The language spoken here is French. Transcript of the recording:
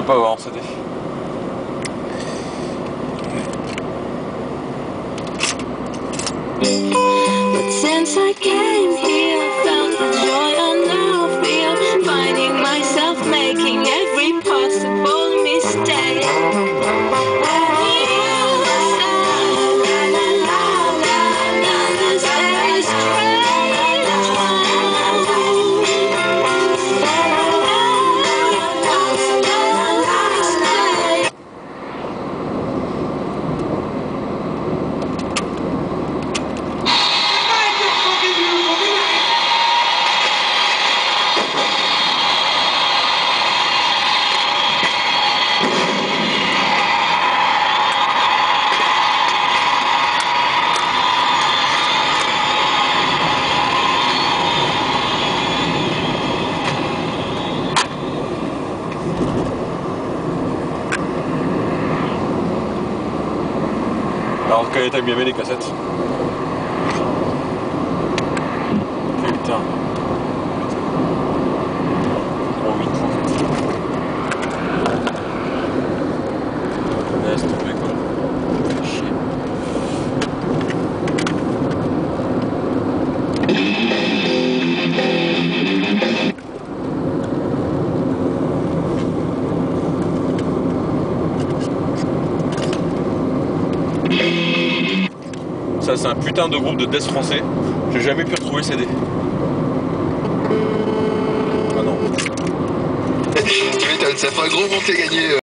peux pas avoir en CD. But since I came here, felt the joy I now feel, finding myself making every possible mistake. Alors quel état bien mis les cassettes? Putain. Trop vite en fait. Laisse tomber quoi. Chier. Ça c'est un putain de groupe de death français. J'ai jamais pu retrouver le CD. Ah non. Tu m'étonnes, ça fait un gros monté gagné.